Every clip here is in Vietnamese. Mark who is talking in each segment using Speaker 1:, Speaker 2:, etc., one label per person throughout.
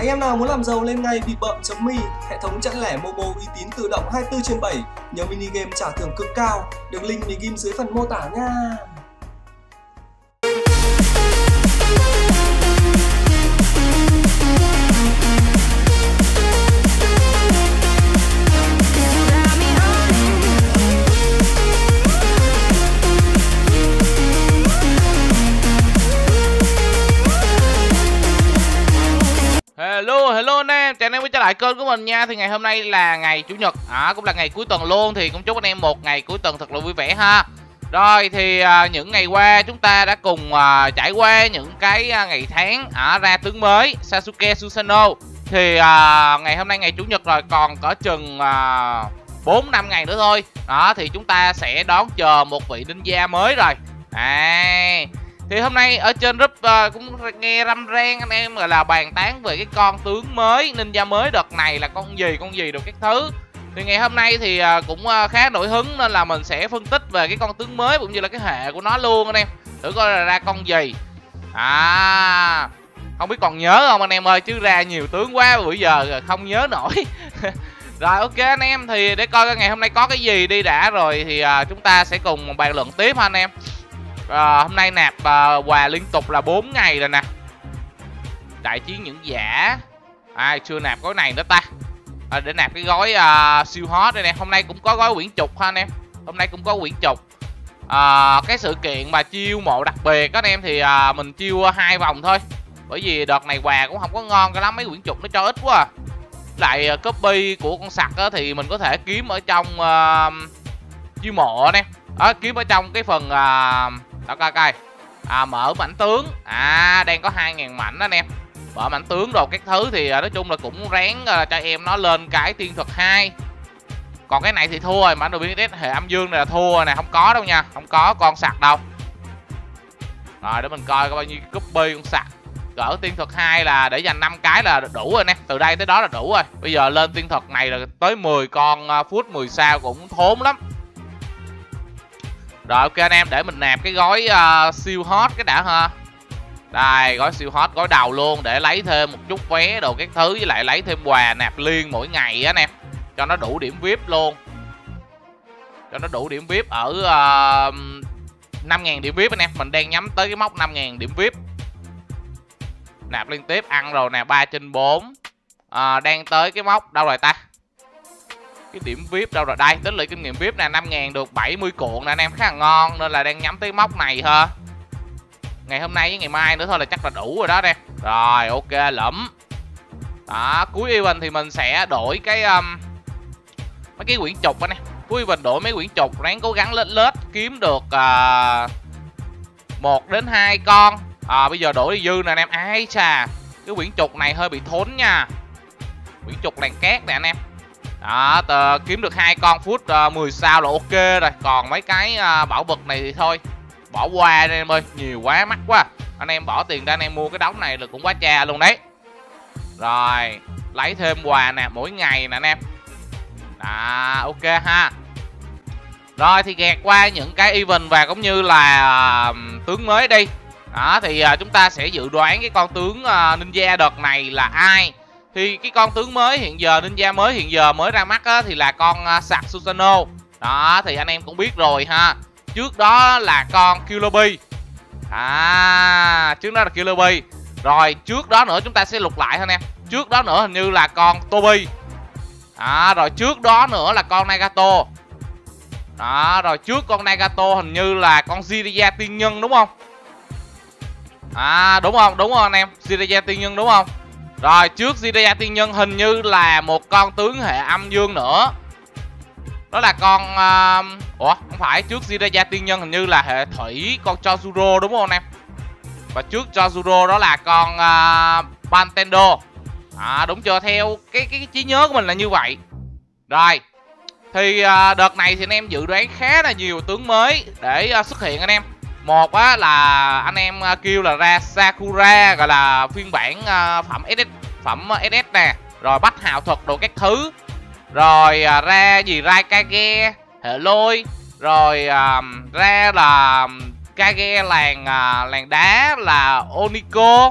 Speaker 1: Anh em nào muốn làm giàu lên ngay vì bợm.me, hệ thống chẵn lẻ Momo uy tín tự động 24/7, nhiều mini game trả thưởng cực cao, đường link mình ghim dưới phần mô tả nha.
Speaker 2: Hello anh em, chào anh em quay trở lại kênh của mình nha. Thì ngày hôm nay là ngày Chủ nhật, cũng là ngày cuối tuần luôn. Thì cũng chúc anh em một ngày cuối tuần thật là vui vẻ ha. Rồi thì những ngày qua chúng ta đã cùng trải qua những cái ngày tháng ra tướng mới Sasuke Susanoo. Thì ngày hôm nay ngày Chủ nhật rồi, còn có chừng 4-5 ngày nữa thôi. Đó thì chúng ta sẽ đón chờ một vị ninja mới rồi. Thì hôm nay ở trên group cũng nghe râm ran anh em gọi là bàn tán về cái con tướng mới, ninja mới đợt này là con gì được các thứ. Thì ngày hôm nay thì cũng khá nổi hứng nên là mình sẽ phân tích về cái con tướng mới cũng như là cái hệ của nó luôn anh em. Thử coi là ra con gì. Không biết còn nhớ không anh em ơi, chứ ra nhiều tướng quá bữa giờ không nhớ nổi. Rồi ok anh em, thì để coi ngày hôm nay có cái gì đi đã rồi thì chúng ta sẽ cùng bàn luận tiếp ha anh em. Hôm nay nạp quà liên tục là 4 ngày rồi nè. Đại chiến những giả. Chưa nạp gói này nữa ta. Để nạp cái gói siêu hot đây nè. Hôm nay cũng có gói quyển trục ha anh em. Hôm nay cũng có quyển trục. Cái sự kiện mà chiêu mộ đặc biệt các anh em thì mình chiêu 2 vòng thôi. Bởi vì đợt này quà cũng không có ngon cái lắm, mấy quyển trục nó cho ít quá. Lại copy của con sặc thì mình có thể kiếm ở trong chiêu mộ nè. Kiếm ở trong cái phần đó coi mở mảnh tướng. Đang có 2.000 mảnh anh em. Mở mảnh tướng đồ các thứ thì nói chung là cũng ráng cho em nó lên cái tiên thuật 2. Còn cái này thì thua rồi, mảnh đồ biến hệ âm dương này là thua nè, không có đâu nha, không có con sặc đâu. Rồi để mình coi có bao nhiêu copy con sặc. Gỡ tiên thuật 2 là để dành 5 cái là đủ rồi nè, từ đây tới đó là đủ rồi. Bây giờ lên tiên thuật này là tới 10 con phút 10 sao cũng thốn lắm. Rồi ok anh em, để mình nạp cái gói siêu hot cái đã ha. Đây, gói siêu hot, gói đầu luôn để lấy thêm một chút vé đồ các thứ, với lại lấy thêm quà nạp liên mỗi ngày á anh em. Cho nó đủ điểm VIP luôn. Cho nó đủ điểm VIP ở 5.000 điểm VIP anh em. Mình đang nhắm tới cái mốc 5.000 điểm VIP. Nạp liên tiếp ăn rồi nè, 3/4. Đang tới cái mốc đâu rồi ta? Cái điểm VIP đâu rồi đây, tích lũy kinh nghiệm VIP nè, 5.000 được 70 cuộn nè anh em, khá là ngon nên là đang nhắm tới mốc này ha. Ngày hôm nay với ngày mai nữa thôi là chắc là đủ rồi đó nè. Rồi ok lẫm. Đó, cuối event thì mình sẽ đổi cái mấy cái quyển trục anh em. Cuối event đổi mấy quyển trục, ráng cố gắng lết kiếm được 1 đến 2 con. Bây giờ đổi đi dư nè anh em. Ai chà, cái quyển trục này hơi bị thốn nha. Quyển trục làng cát nè anh em. Đó, kiếm được 2 con phút 10 sao là ok rồi. Còn mấy cái bảo vật này thì thôi, bỏ qua anh em ơi, nhiều quá mắc quá. Anh em bỏ tiền ra anh em mua cái đống này là cũng quá cha luôn đấy. Rồi, lấy thêm quà nè mỗi ngày nè anh em. Ok ha. Rồi thì gạt qua những cái event và cũng như là tướng mới đi. Đó thì chúng ta sẽ dự đoán cái con tướng ninja đợt này là ai. Thì cái con tướng mới hiện giờ, ninja mới hiện giờ mới ra mắt á, thì là con sặc Susanoo. Đó thì anh em cũng biết rồi ha. Trước đó là con Killer Bee. Trước đó là Killer Bee. Rồi trước đó nữa chúng ta sẽ lục lại thôi nè. Trước đó nữa hình như là con Tobi. Rồi trước đó nữa là con Nagato. Đó, rồi trước con Nagato hình như là con Jiraiya tiên nhân đúng không? Đúng không? Đúng không anh em? Jiraiya tiên nhân đúng không? Rồi trước Jiraiya tiên nhân hình như là một con tướng hệ âm dương nữa. Đó là con không phải, trước Jiraiya tiên nhân hình như là hệ thủy, con Chojuro đúng không anh em? Và trước Chojuro đó là con Pantendo. Đúng chưa? Theo cái trí nhớ của mình là như vậy. Rồi thì đợt này thì anh em dự đoán khá là nhiều tướng mới để xuất hiện anh em. Một á là anh em kêu là ra Sakura, gọi là phiên bản phẩm SS nè, rồi bách hào thuật đồ các thứ. Rồi ra gì Raikage hệ lôi, rồi ra là Kage làng đá là Oniko,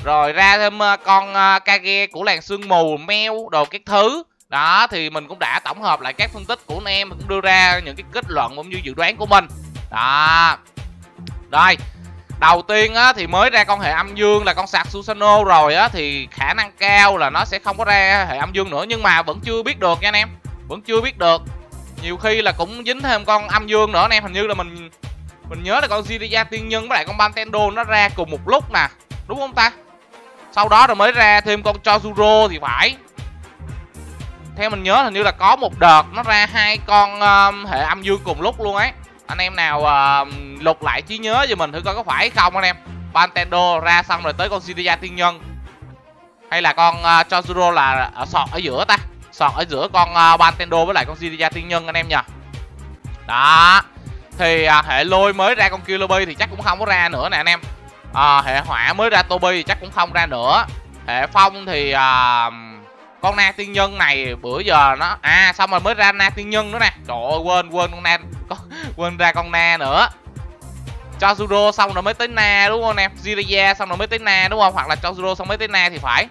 Speaker 2: rồi ra thêm con Kage của làng sương mù, meo đồ các thứ. Đó thì mình cũng đã tổng hợp lại các phân tích của anh em, cũng đưa ra những cái kết luận cũng như dự đoán của mình. Đó. Rồi, đầu tiên á thì mới ra con hệ âm dương là con sạc Susano rồi á, thì khả năng cao là nó sẽ không có ra hệ âm dương nữa, nhưng mà vẫn chưa biết được nha anh em. Vẫn chưa biết được. Nhiều khi là cũng dính thêm con âm dương nữa anh em, hình như là mình nhớ là con Jiraiya tiên nhân với lại con Bantendo nó ra cùng một lúc nè, đúng không ta? Sau đó rồi mới ra thêm con Chojuro thì phải. Theo mình nhớ hình như là có một đợt nó ra 2 con hệ âm dương cùng lúc luôn ấy. Anh em nào lục lại trí nhớ cho mình thử coi có phải không anh em. Bantendo ra xong rồi tới con Jiraiya tiên nhân, hay là con Chojuro là sọt ở giữa ta? Sọt ở giữa con Bantendo với lại con Jiraiya tiên nhân anh em nhờ. Đó. Thì hệ lôi mới ra con Kilobi thì chắc cũng không có ra nữa nè anh em. Hệ hỏa mới ra Tobi thì chắc cũng không ra nữa. Hệ phong thì con Na tiên nhân này bữa giờ nó xong rồi mới ra Na tiên nhân nữa nè. Trời ơi, quên con Na, quên ra con Na nữa. Chojuro xong rồi mới tới Na đúng không anh em? Jiraiya xong rồi mới tới Na đúng không? Hoặc là Chojuro xong mới tới Na thì phải.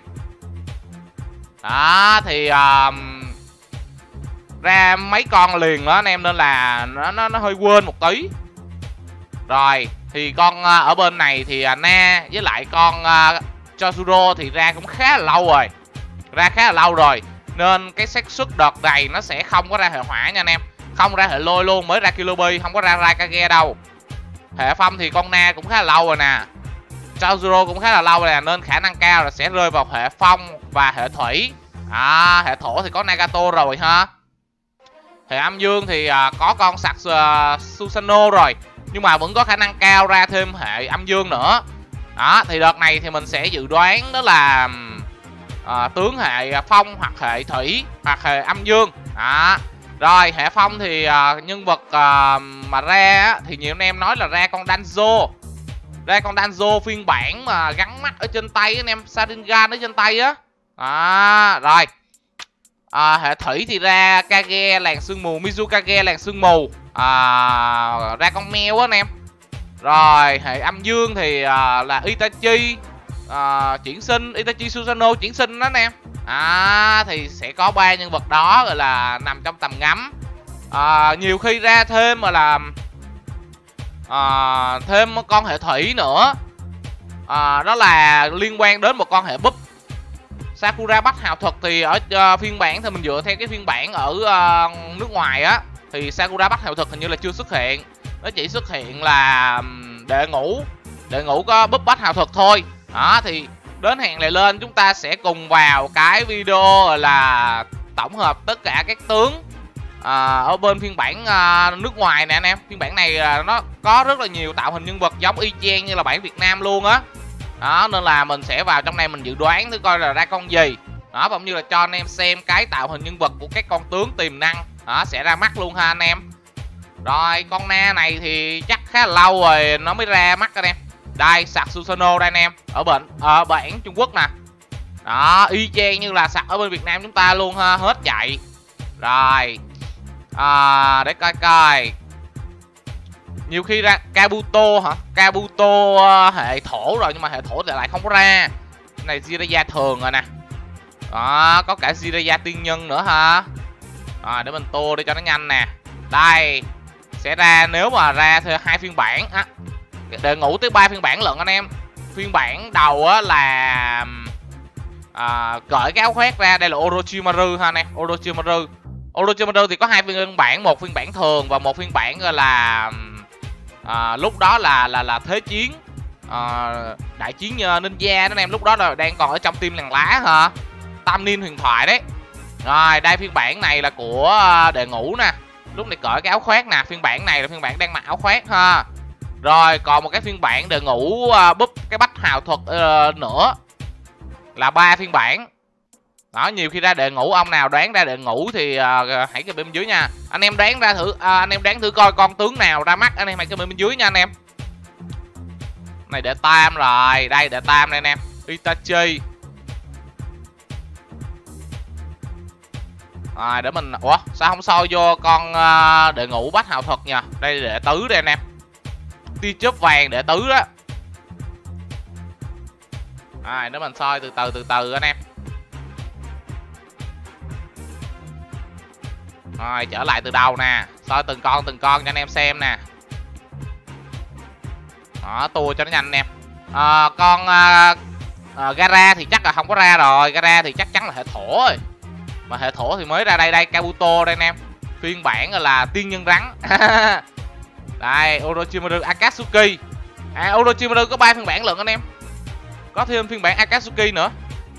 Speaker 2: Đó thì ra mấy con liền đó anh em, nên là nó hơi quên một tí. Rồi thì con ở bên này thì Na với lại con Chojuro thì ra cũng khá là lâu rồi. Ra khá là lâu rồi, nên cái xác suất đợt này nó sẽ không có ra hệ hỏa nha anh em. Không ra hệ lôi luôn, mới ra Kilobi, không có ra Raikage đâu. Hệ phong thì con Na cũng khá là lâu rồi nè. Chojuro cũng khá là lâu rồi nè, nên khả năng cao là sẽ rơi vào hệ phong và hệ thủy. Hệ thổ thì có Nagato rồi ha. Hệ âm dương thì có con sạc Susano rồi, nhưng mà vẫn có khả năng cao ra thêm hệ âm dương nữa. Đó thì đợt này thì mình sẽ dự đoán đó là tướng hệ phong hoặc hệ thủy hoặc hệ âm dương. Đó. Rồi hệ phong thì nhân vật mà ra thì nhiều anh em nói là ra con Danzo. Ra con Danzo phiên bản mà gắn mắt ở trên tay anh em, Sharingan ở trên tay á. Rồi hệ thủy thì ra Kage làng sương mù, Mizukage làng sương mù, ra con mèo á anh em. Rồi hệ âm dương thì là Itachi chuyển sinh, Itachi Susano chuyển sinh đó anh em. Thì sẽ có 3 nhân vật đó gọi là nằm trong tầm ngắm. Nhiều khi ra thêm mà là thêm con hệ thủy nữa. Đó là liên quan đến một con hệ búp. Sakura Bách Hào Thuật thì ở phiên bản thì mình dựa theo cái phiên bản ở nước ngoài á, thì Sakura Bách Hào Thuật hình như là chưa xuất hiện. Nó chỉ xuất hiện là đệ ngũ có búp Bách Hào Thuật thôi. Đó thì đến hẹn lại lên chúng ta sẽ cùng vào cái video là tổng hợp tất cả các tướng ở bên phiên bản nước ngoài nè anh em. Phiên bản này nó có rất là nhiều tạo hình nhân vật giống y chang như là bản Việt Nam luôn á. Đó nên là mình sẽ vào trong này mình dự đoán thử coi là ra con gì. Đó cũng như là cho anh em xem cái tạo hình nhân vật của các con tướng tiềm năng. Đó sẽ ra mắt luôn ha anh em. Rồi con Na này thì chắc khá là lâu rồi nó mới ra mắt anh em. Đây sạc Susano đây anh em, ở bản Trung Quốc nè. Đó y chang như là sạc ở bên Việt Nam chúng ta luôn ha, hết chạy. Rồi để coi coi. Nhiều khi ra Kabuto hả? Kabuto hệ thổ rồi nhưng mà hệ thổ thì lại không có ra. Cái này Jiraiya thường rồi nè. Đó có cả Jiraiya tiên nhân nữa hả? Rồi để mình tô để cho nó nhanh nè. Đây sẽ ra, nếu mà ra theo 2 phiên bản á, đệ ngũ tới 3 phiên bản lận anh em. Phiên bản đầu á là cởi cái áo khoác ra, đây là Orochimaru ha anh em. Orochimaru thì có 2 phiên bản, một phiên bản thường và một phiên bản gọi là lúc đó là thế chiến, đại chiến ninja đó anh em. Lúc đó là đang còn ở trong team làng lá hả, Tam Niên huyền thoại đấy. Rồi đây phiên bản này là của đệ ngũ nè, lúc này cởi cái áo khoác nè. Phiên bản này là phiên bản đang mặc áo khoác ha. Rồi còn một cái phiên bản đệ ngũ búp cái bách hào thuật nữa, là 3 phiên bản. Đó nhiều khi ra đệ ngũ, ông nào đoán ra đệ ngũ thì hãy comment bên dưới nha. Anh em đoán ra thử, anh em đoán thử coi con tướng nào ra mắt, anh em hãy comment bên dưới nha anh em. Này đệ tam rồi, đây đệ tam đây anh em, Itachi. Rồi để mình, ủa sao không soi vô con đệ ngũ bách hào thuật nha. Đây đệ tứ đây anh em, tia chớp vàng đệ tứ đó. Rồi nếu mình soi từ từ anh em. Rồi trở lại từ đầu nè, soi từng con cho anh em xem nè. Đó, tua cho nó nhanh anh em. Gara thì chắc là không có ra rồi, Gara thì chắc chắn là hệ thổ rồi. Mà hệ thổ thì mới ra đây, Kabuto đây anh em. Phiên bản là tiên nhân rắn. Đây, Orochimaru Akatsuki. Orochimaru có 3 phiên bản lận anh em. Có thêm phiên bản Akatsuki nữa.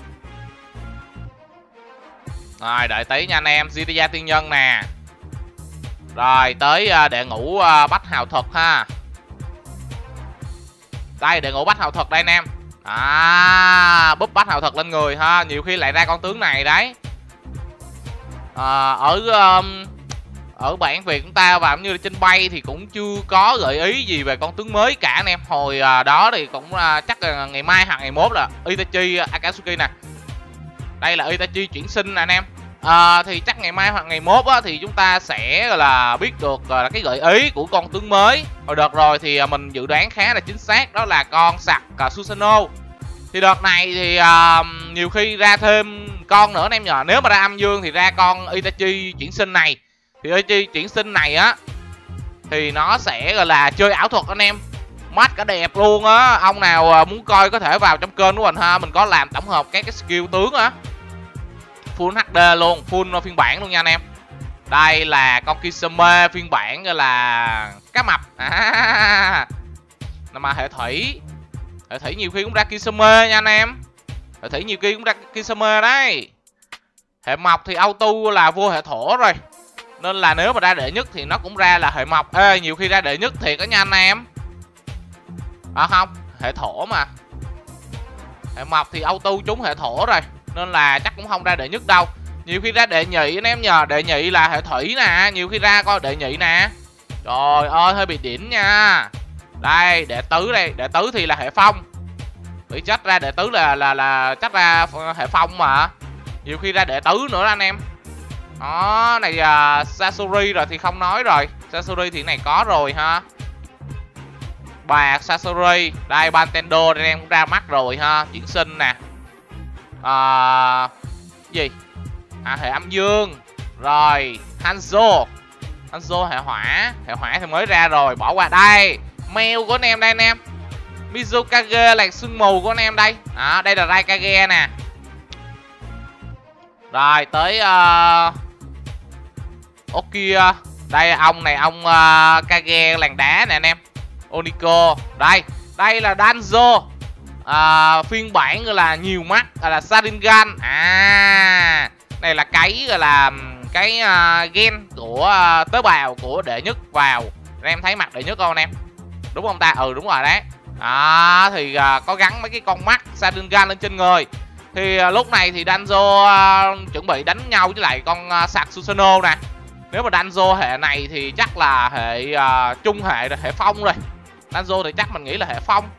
Speaker 2: Rồi, đợi tí nha anh em, Jiraiya tiên nhân nè. Rồi, tới đệ ngũ bách hào thuật ha. Đây, đệ ngũ bách hào thuật đây anh em. Búp bách hào thuật lên người ha, nhiều khi lại ra con tướng này đấy. Ở bản Việt chúng ta và cũng như trên bay thì cũng chưa có gợi ý gì về con tướng mới cả anh em. Hồi đó thì cũng chắc là ngày mai hoặc ngày mốt là Itachi Akatsuki nè. Đây là Itachi chuyển sinh nè anh em. Thì chắc ngày mai hoặc ngày mốt á, thì chúng ta sẽ là biết được là cái gợi ý của con tướng mới. Hồi đợt rồi thì mình dự đoán khá là chính xác, đó là con sặc Susanoo. Thì đợt này thì nhiều khi ra thêm con nữa anh em nhờ. Nếu mà ra âm dương thì ra con Itachi chuyển sinh này. Thì Itachi chuyển sinh này á thì nó sẽ gọi là chơi ảo thuật anh em. Mắt cả đẹp luôn á. Ông nào muốn coi có thể vào trong kênh của mình ha. Mình có làm tổng hợp các cái skill tướng á, full HD luôn, full phiên bản luôn nha anh em. Đây là con Kisame phiên bản gọi là cá mập. Mà hệ thủy nhiều khi cũng ra Kisame nha anh em. Hệ thủy nhiều khi cũng ra Kisame đấy. Hệ mộc thì auto là vô hệ thổ rồi, nên là nếu mà ra đệ nhất thì nó cũng ra là hệ mộc. Nhiều khi ra đệ nhất thiệt đó nha anh em. Không, hệ thổ mà. Hệ mộc thì auto trúng hệ thổ rồi, nên là chắc cũng không ra đệ nhất đâu. Nhiều khi ra đệ nhị anh em nhờ. Đệ nhị là hệ thủy nè, nhiều khi ra coi đệ nhị nè. Trời ơi hơi bị đỉnh nha. Đây đệ tứ đây, đệ tứ thì là hệ phong. Bị trách ra đệ tứ là chắc ra hệ phong mà. Nhiều khi ra đệ tứ nữa anh em. Đó này Sasori rồi thì không nói rồi. Sasori thì này có rồi ha. Bà Sasori. Đây Bantendo đây em cũng ra mắt rồi ha. Chuyển sinh nè. Gì? Hệ âm dương. Rồi Hanzo hệ hỏa. Hệ hỏa thì mới ra rồi, bỏ qua. Đây Mèo của anh em đây anh em. Mizukage là sương mù của anh em đây. Đây là Raikage nè. Rồi tới Okia. Đây ông này ông Kage làng đá nè anh em. Oniko. Đây là Danzo. Phiên bản gọi là nhiều mắt, gọi là Sharingan. Này là cái gọi là cái gen của tế bào của đệ nhất vào. Anh em thấy mặt đệ nhất không anh em? Đúng không ta? Ừ đúng rồi đấy. Thì có gắn mấy cái con mắt Sharingan lên trên người. Thì lúc này thì Danzo chuẩn bị đánh nhau với lại con sặc Susanoo nè. Nếu mà Danzo hệ này thì chắc là hệ trung hệ rồi, hệ phong rồi. Danzo thì chắc mình nghĩ là hệ phong.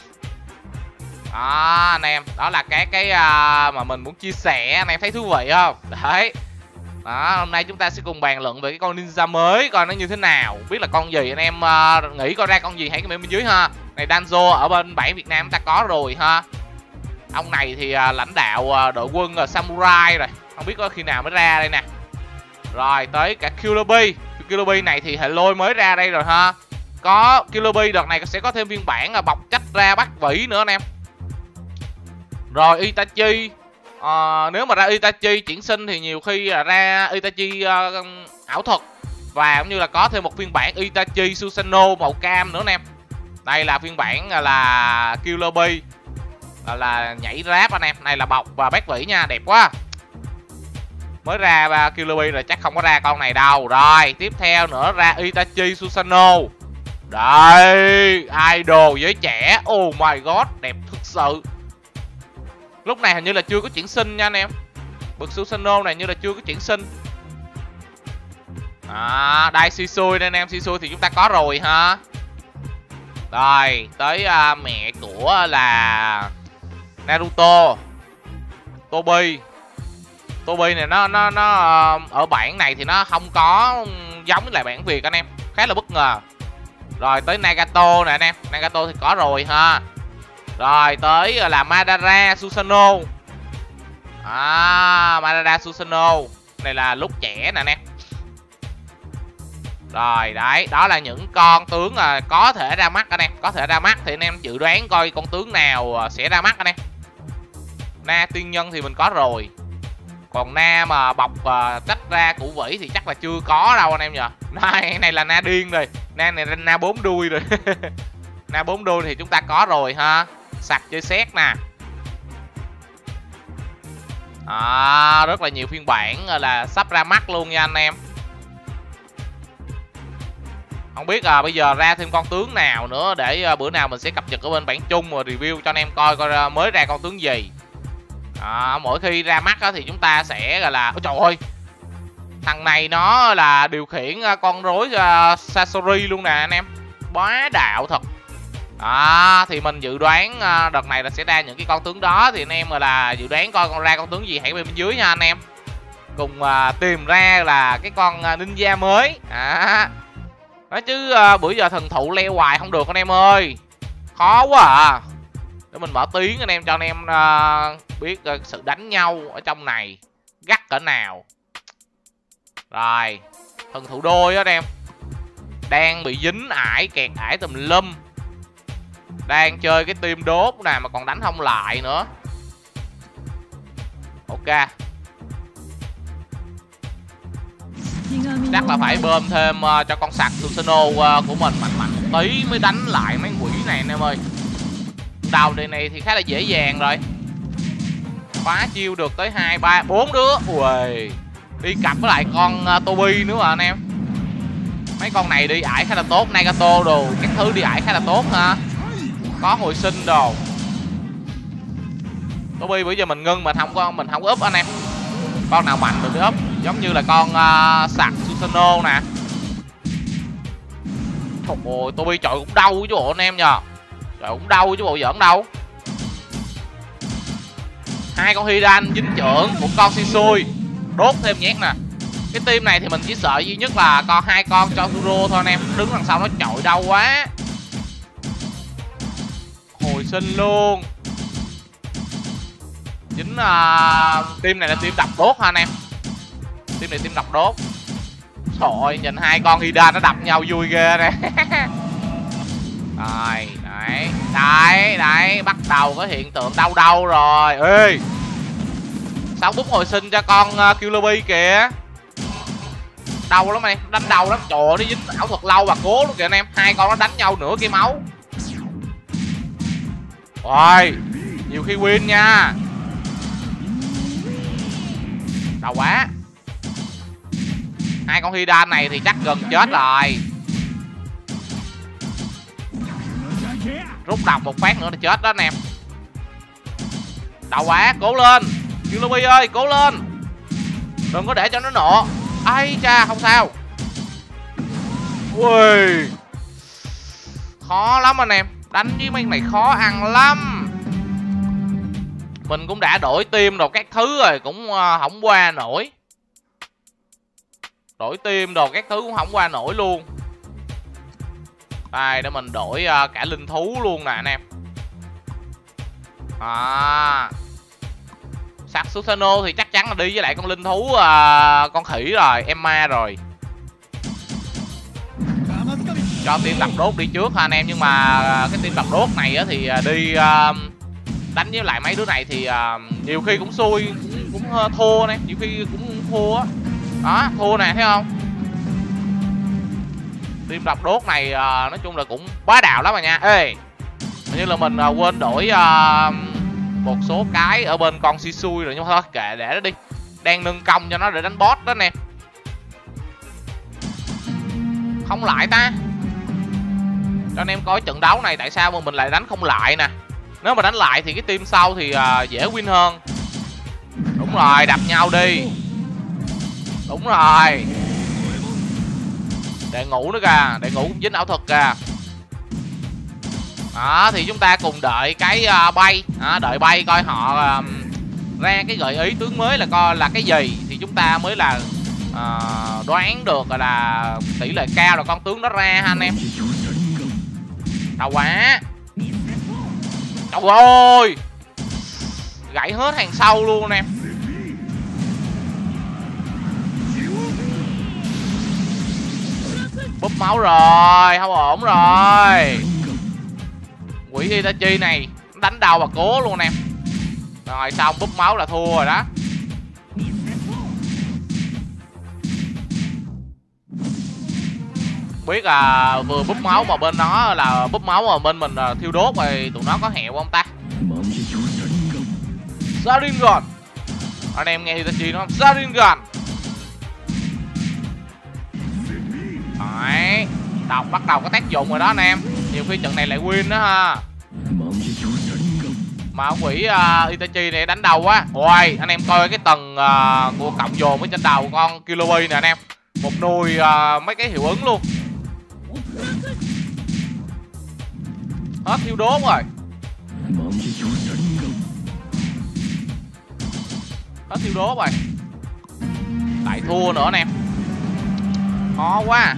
Speaker 2: Đó anh em, đó là cái mà mình muốn chia sẻ, anh em thấy thú vị không? Đấy. Đó, hôm nay chúng ta sẽ cùng bàn luận về cái con ninja mới coi nó như thế nào. Biết là con gì anh em nghĩ coi ra con gì hãy comment bên dưới ha. Này Danzo ở bên bản Việt Nam chúng ta có rồi ha. Ông này thì lãnh đạo đội quân Samurai rồi. Không biết có khi nào mới ra đây nè. Rồi tới cả Killer Bee. Killer Bee này thì hệ lôi mới ra đây rồi ha. Có Killer Bee đợt này sẽ có thêm phiên bản bọc trách ra bắt vĩ nữa anh em. Rồi Itachi. Nếu mà ra Itachi chuyển sinh thì nhiều khi ra Itachi ảo thuật. Và cũng như là có thêm một phiên bản Itachi Susanoo màu cam nữa anh em. Đây là phiên bản là Killer Bee. Là nhảy rap anh em. Này là bọc và bát vĩ nha, đẹp quá. Mới ra ba Killer Bee rồi, chắc không có ra con này đâu. Rồi tiếp theo nữa ra Itachi Susanoo. Đây idol giới trẻ. Oh my god, đẹp thực sự. Lúc này hình như là chưa có chuyển sinh nha anh em. Bực Susanoo này như là chưa có chuyển sinh. Đây Shisui đây anh em. Shisui thì chúng ta có rồi ha. Rồi tới mẹ của là Naruto. Tobi này nó ở bản này thì nó không có giống với lại bản Việt anh em, khá là bất ngờ. Rồi tới Nagato nè anh em. Nagato thì có rồi ha. Rồi tới là Madara Susanoo. Madara Susanoo này là lúc trẻ nè anh em. Rồi đấy, đó là những con tướng có thể ra mắt anh em. Có thể ra mắt thì anh em dự đoán coi con tướng nào sẽ ra mắt anh em. Na tiên nhân thì mình có rồi. Còn na mà bọc tách ra củ vĩ thì chắc là chưa có đâu anh em nhờ. Này là na điên rồi. Na này là na 4 đuôi rồi. Na 4 đuôi thì chúng ta có rồi ha. Sặc chơi xét nè. Rất là nhiều phiên bản là sắp ra mắt luôn nha anh em. Không biết bây giờ ra thêm con tướng nào nữa để bữa nào mình sẽ cập nhật ở bên bản chung và review cho anh em coi mới ra con tướng gì. Mỗi khi ra mắt thì chúng ta sẽ gọi là ôi trời ơi, thằng này nó là điều khiển con rối Sasori luôn nè anh em, bá đạo thật. Thì mình dự đoán đợt này là sẽ ra những cái con tướng đó, thì anh em là dự đoán coi ra con tướng gì hãy bên dưới nha anh em, cùng tìm ra là cái con ninja mới. Nói chứ bữa giờ thần thụ leo hoài không được anh em ơi, khó quá à. Để mình mở tiếng anh em cho anh em biết sự đánh nhau ở trong này gắt cỡ nào. Rồi thần thụ đôi á anh em, đang bị dính ải, kẹt ải tùm lum, đang chơi cái team đốt nè mà còn đánh không lại nữa. Ok, chắc là phải bơm thêm cho con sặc Susanoo của mình mạnh một tí mới đánh lại mấy quỷ này anh em ơi. Đầu đây này thì khá là dễ dàng rồi, phá chiêu được tới 2, 3, 4 đứa. Ui, đi cặp với lại con Tobi nữa mà anh em. Mấy con này đi ải khá là tốt, Nagato đồ các thứ đi ải khá là tốt ha, có hồi sinh đồ. Tobi bữa giờ mình ngưng mình không có úp anh em, con nào mạnh mình mới úp, giống như là con sặc Susanoo nè. Trời ơi, Tobi trời cũng đau chứ bộ anh em nhờ, trời cũng đau chứ bộ giỡn đâu. Hai con Hidan dính trưởng, một con Shisui đốt thêm nhát nè. Cái team này thì mình chỉ sợ duy nhất là hai con cho Zoro thôi anh em, đứng đằng sau nó chọi đau quá. Hồi sinh luôn. Dính team này là team đập đốt ha anh em, team này team đập đốt. Trời ơi, nhìn hai con Hidan nó đập nhau vui ghê nè. Rồi, đấy, bắt đầu có hiện tượng đau rồi. Ê, sao bút hồi sinh cho con Killer Bee kìa, đau lắm em, đánh đau lắm. Trời ơi, nó dính ảo thuật lâu và cố luôn kìa anh em, hai con nó đánh nhau nửa cái máu. Rồi, nhiều khi win nha. Đau quá. Hai con Hidan này thì chắc gần chết rồi. Rút độc một phát nữa là chết đó anh em. Đau quá, cố lên Killer Bee ơi, cố lên, đừng có để cho nó nộ. Ai cha, không sao. Ui, khó lắm anh em, đánh với mấy này khó ăn lắm. Mình cũng đã đổi team đồ các thứ rồi cũng không qua nổi. Đổi team đồ các thứ cũng không qua nổi luôn. Đây, để mình đổi cả linh thú luôn nè anh em. Sặc Susanoo thì chắc chắn là đi với lại con linh thú con khỉ rồi, Emma rồi. Cho team đập đốt đi trước ha anh em, nhưng mà cái team đập đốt này á thì đi đánh với lại mấy đứa này thì nhiều khi cũng xui, cũng thua nè, nhiều khi cũng thua á. Đó, thua nè, thấy không? Team đập đốt này nói chung là cũng bá đạo lắm mà nha. Ê, hình như là mình quên đổi một số cái ở bên con Shisui rồi, nhưng mà thôi kệ để nó đi, đang nâng công cho nó để đánh boss đó nè. Không lại ta, cho anh em coi trận đấu này tại sao mà mình lại đánh không lại nè. Nếu mà đánh lại thì cái team sau thì dễ win hơn. Đúng rồi, đập nhau đi. Đúng rồi, để ngủ nữa kìa, để ngủ cũng dính ảo thuật kìa. Đó, thì chúng ta cùng đợi cái bay, đợi bay coi họ ra cái gợi ý tướng mới là coi là cái gì, thì chúng ta mới là đoán được là tỷ lệ cao là con tướng đó ra ha anh em. Đau quá. Trời ơi, gãy hết hàng sau luôn anh em. Búp máu rồi, không ổn rồi. Quỷ Itachi này đánh đầu và cố luôn em. Rồi xong búp máu là thua rồi đó. Biết là vừa búp máu mà bên nó là búp máu mà bên mình thiêu đốt rồi, tụi nó có hẹo không ta? Sharingan. Anh em nghe Itachi nó không? Sharingan. Đấy, bắt đầu có tác dụng rồi đó anh em. Nhiều khi trận này lại win đó ha. Mà ông quỷ Itachi này đánh đầu quá. Ôi, anh em coi cái tầng của cộng dồn ở trên đầu con Kilobi nè anh em. Một nùi mấy cái hiệu ứng luôn. Hết thiêu đốt rồi. Hết thiêu đốt rồi. Lại thua nữa anh em. Khó quá.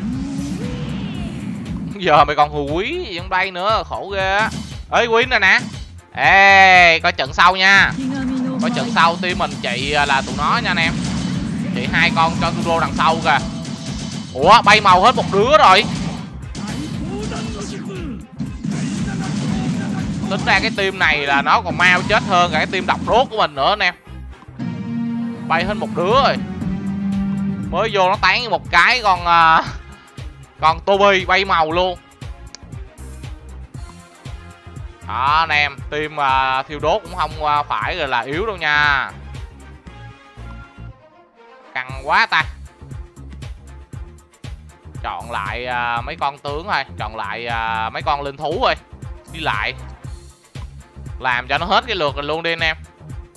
Speaker 2: Giờ mày còn hù quý gì trong đây nữa, khổ ghê á. Ê quý nè nè. Ê, coi trận sau nha. Coi trận sau team mình chị là tụi nó nha anh em. Chị hai con cho Turo đằng sau kìa. Ủa bay màu hết một đứa rồi. Tính ra cái team này là nó còn mau chết hơn cả cái team độc đốt của mình nữa anh em. Bay hết một đứa rồi. Mới vô nó tán một cái con Toby bay màu luôn. Đó anh em, team thiêu đốt cũng không phải là yếu đâu nha. Căng quá ta. Chọn lại mấy con tướng thôi, chọn lại mấy con linh thú thôi. Đi lại. Làm cho nó hết cái lượt rồi luôn đi anh em.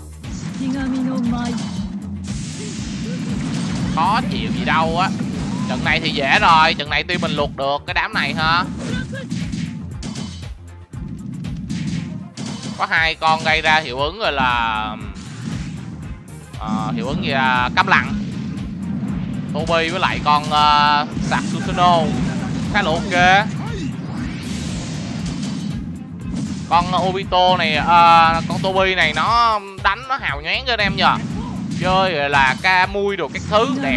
Speaker 2: Khó chịu gì đâu á. Trận này thì dễ rồi, trận này team mình luộc được cái đám này ha. Có hai con gây ra hiệu ứng rồi là hiệu ứng gì là câm lặng. Toby với lại con Satsuno khá là ok. Con Obito này, con Toby này nó đánh nó hào nhoáng cho anh em nhờ. Chơi rồi là Kamui đồ các thứ đẹp.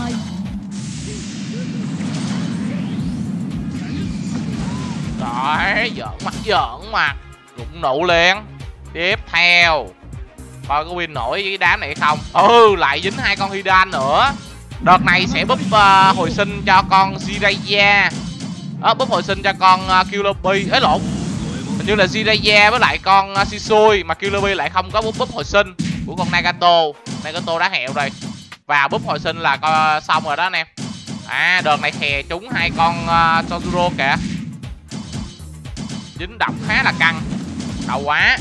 Speaker 2: Đấy, giỡn mặt. Rụng nụ liền. Tiếp theo coi có win nổi với cái đám này không. Lại dính hai con Hidan nữa. Đợt này sẽ búp hồi sinh cho con Jiraiya. Búp hồi sinh cho con Kylobi. Ấy lộn, hình như là Jiraiya với lại con Shisui. Mà Kylobi lại không có búp hồi sinh của con Nagato. Nagato đã hẹo rồi. Và búp hồi sinh là xong rồi đó anh em. Đợt này khè trúng hai con Chojuro kìa. Dính độc khá là căng. Đau quá.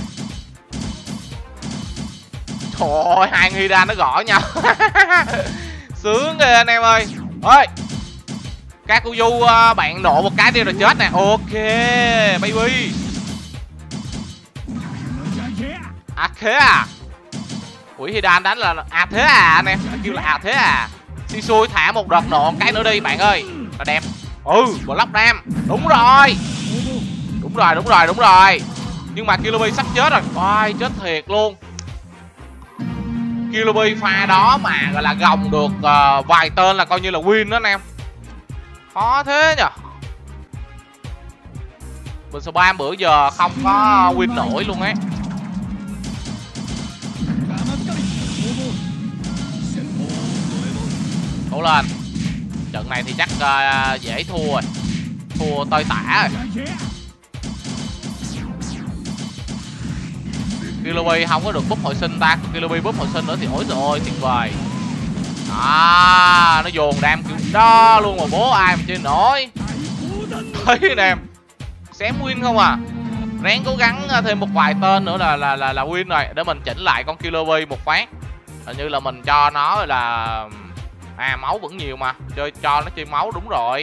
Speaker 2: Trời ơi, hai Hidan nó gõ nhau. Sướng ghê anh em ơi. Ơi, Kakuzu bạn nổ một cái đi rồi chết nè. Ok baby. Thế à. Quỷ Hidan đánh là thế à anh em. Kêu là thế à. Shisui thả một đợt nổ cái nữa đi bạn ơi. Là đẹp. Block Ram. Đúng rồi. Đúng rồi. Nhưng mà Kilobi sắp chết rồi. Ôi chết thiệt luôn. Kilobi pha đó mà gọi là gồng được vài tên là coi như là win đó anh em. Khó thế nhờ. Mình spam bữa giờ không có win nổi luôn ấy. Cố lên. Trận này thì chắc dễ thua rồi. Thua tơi tả rồi. Kilobi không có được búp hồi sinh ta. Kilobi búp hồi sinh nữa thì ối rồi tuyệt vời. Nó dồn đam kiểu đó luôn mà bố ai mà chơi nổi. Thấy anh em xém win không à. Ráng cố gắng thêm một vài tên nữa là win rồi. Để mình chỉnh lại con Kilobi một phát. Hình như là mình cho nó là máu vẫn nhiều mà. Cho nó chơi máu đúng rồi.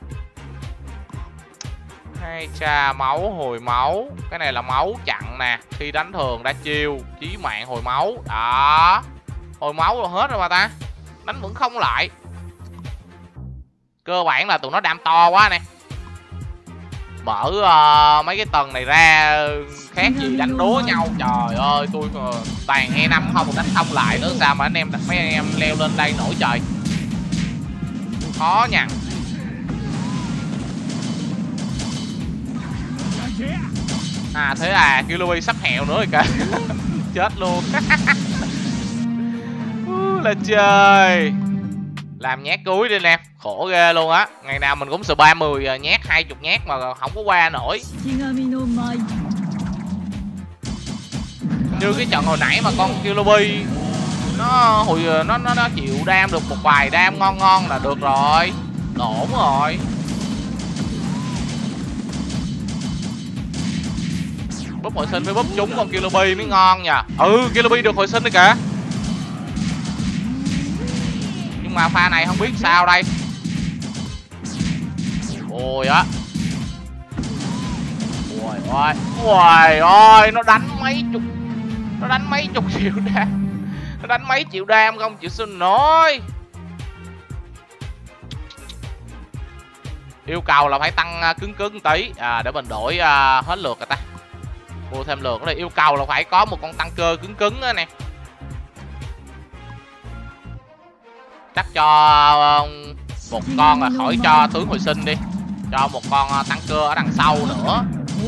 Speaker 2: Hay cha máu hồi máu. Cái này là máu chặn nè. Khi đánh thường đã chiêu chí mạng hồi máu. Đó. Hồi máu rồi hết rồi mà ta. Đánh vẫn không lại. Cơ bản là tụi nó đam to quá nè. mở mấy cái tầng này ra khác gì đánh đố nhau. Trời ơi, tôi toàn E5 không đánh không lại nữa, sao mà mấy anh em leo lên đây nổi trời. Khó nha. À thế à, Kilobi sắp hẹo nữa rồi kìa. Chết luôn. Là trời. Làm nhát cuối đi nè, khổ ghê luôn á. Ngày nào mình cũng spam 10 nhát, 20 nhát mà không có qua nổi. Như cái trận hồi nãy mà con Kilobi nó chịu đam được một vài đam ngon ngon là được rồi. Ổn rồi. Búp hồi sinh với búp trúng con Kilobi mới ngon nha. Ừ, Kilobi được hồi sinh đấy kìa. Nhưng mà pha này không biết sao đây. Ôi á. Ôi ôi. Ôi ôi, nó đánh mấy chục triệu đam. Nó đánh mấy triệu đam không chịu xin nổi. Yêu cầu là phải tăng cứng tí để mình đổi hết lượt rồi ta. Mua thêm lượt ở đây, yêu cầu là phải có một con tăng cơ cứng đó nè. Chắc cho một con là khỏi cho tướng hồi sinh đi. Cho một con tăng cơ ở đằng sau nữa.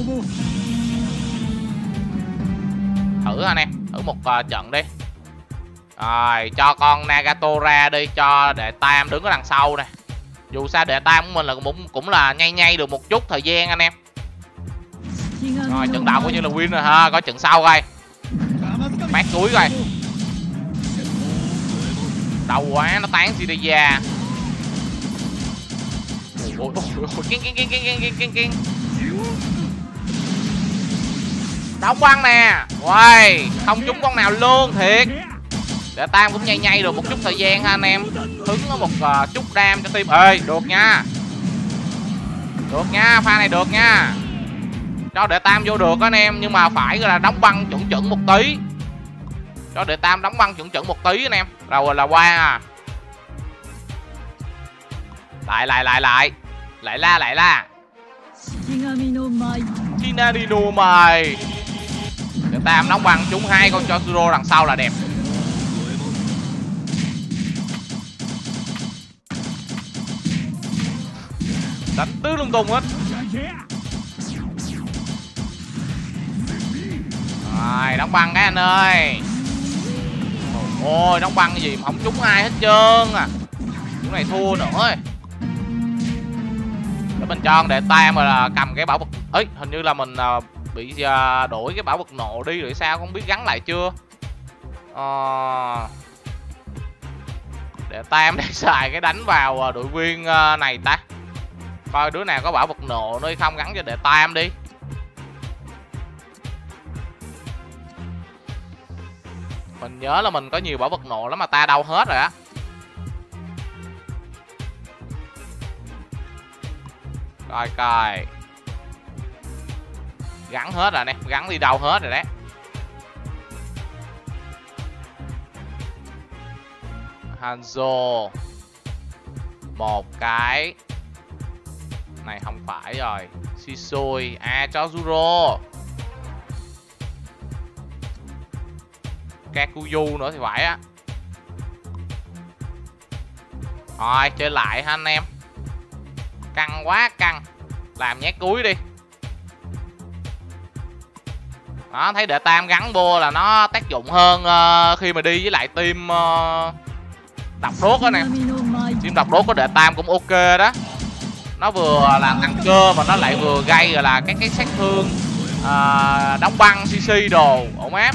Speaker 2: Thử anh em, thử một trận đi. Rồi, cho con Nagato ra đi, cho đệ tam đứng ở đằng sau nè. Dù sao đệ tam của mình là cũng là nhây được một chút thời gian anh em. Rồi, trận đầu coi như là win rồi ha, có trận sau coi. Phát cuối coi. Đau quá, nó tán Zideya. Ôi kiên. Đóng băng nè. Uầy, không trúng con nào luôn thiệt. Để tam cũng nhây được một chút thời gian ha anh em. Hứng một chút đam cho team. Ê, được nha. Được nha, pha này được nha. Cho đệ tam vô được anh em, nhưng mà phải là đóng băng chuẩn một tí. Cho đệ tam đóng băng chuẩn một tí anh em. Rồi là qua à. Lại la. Shinari no Mai. Đệ tam đóng băng trúng 2 con cho Zuro đằng sau là đẹp. Đánh tứ lung tung hết. Rồi, đóng băng cái anh ơi. Ôi, đóng băng cái gì mà không trúng ai hết trơn à. Chỗ này thua nữa. Để mình cho đệ tam mà là cầm cái bảo vật. Ấy, hình như là mình bị đổi cái bảo vật nộ đi rồi sao, không biết gắn lại chưa. Đệ tam để xài cái đánh vào đội viên này ta. Coi đứa nào có bảo vật nộ nữa không, gắn cho đệ tam đi. Mình nhớ là mình có nhiều bảo vật nộ lắm mà ta đâu hết rồi á. Coi. Gắn hết rồi nè, gắn đi đâu hết rồi đấy. Hanzo. Một cái. Này không phải rồi. Shisui. À, cho Zuro. Kakuyu nữa thì phải á. Rồi, chơi lại ha anh em. Căng quá căng. Làm nhát cuối đi. Đó, thấy đệ tam gắn vô là nó tác dụng hơn khi mà đi với lại team độc đốt đó nè. Team độc đốt có đệ tam cũng ok đó. Nó vừa là tăng cơ mà nó lại vừa gây rồi là cái sát thương đóng băng CC đồ ổn áp.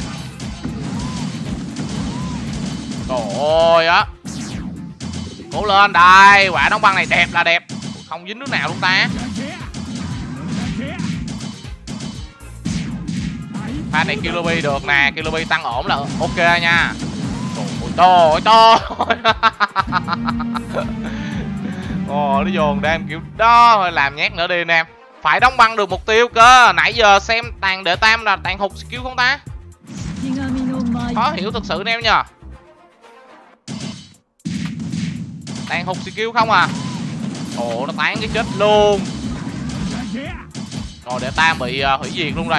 Speaker 2: Trời ơi á. Cố lên đây, quả đóng băng này đẹp là đẹp. Không dính nước nào luôn ta. Pha này Kilobi được nè, Kilobi tăng ổn là ok nha. Trời ơi. Ồ, nó dồn đam kiểu đó thôi, làm nhát nữa đi anh em. Phải đóng băng được mục tiêu cơ. Nãy giờ xem tàn đệ tam là tàn hụt skill không ta? Khó hiểu thực sự anh em nha. Tàn hụt skill không à. Ồ, nó tán cái chết luôn. Rồi đệ tam bị hủy diệt luôn rồi.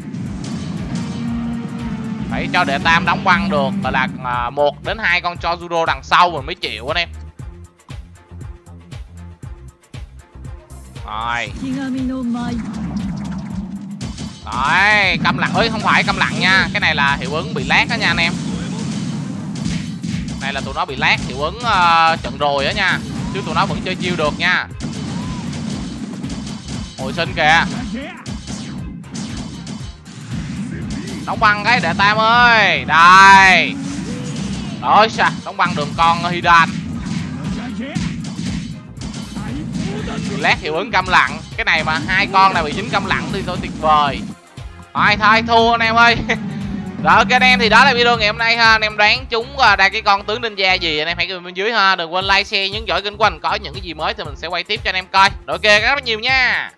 Speaker 2: Phải cho đệ tam đóng băng được gọi là 1 đến 2 con Chojuro đằng sau mình mới chịu anh em. Rồi. Rồi, câm lặng. Ơi không phải câm lặng nha. Cái này là hiệu ứng bị lag đó nha anh em. Này là tụi nó bị lag hiệu ứng trận rồi đó nha. Chứ tụi nó vẫn chơi chiêu được nha. Hồi sinh kìa. Đóng băng cái đệ tam ơi. Đây. Rồi sao đóng băng đường con Hidan. Lát hiệu ứng câm lặng. Cái này mà 2 con này bị dính câm lặng thì thôi tuyệt vời. Thôi thua anh em ơi. Rồi ok anh em, thì đó là video ngày hôm nay ha. Anh em đoán chúng ra cái con tướng ninja gì anh em hãy comment bên dưới ha. Đừng quên like, share, nhấn dõi kênh của anh, có những cái gì mới thì mình sẽ quay tiếp cho anh em coi. Rồi ok, cảm ơn rất nhiều nha.